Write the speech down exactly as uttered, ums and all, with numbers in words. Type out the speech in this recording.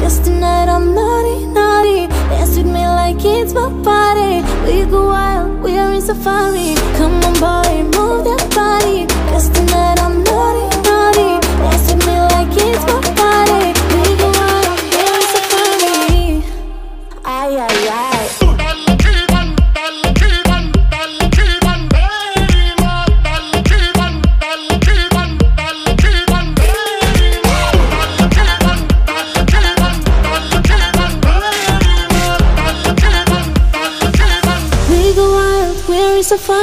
Guess tonight I'm naughty, naughty. Dance with me like it's my party. We go wild, we are in safari. Come on boy, move that body. Guess tonight I'm naughty, naughty. Dance with me like it's my party. We go wild, we are in safari. Ay, ay, ay. So far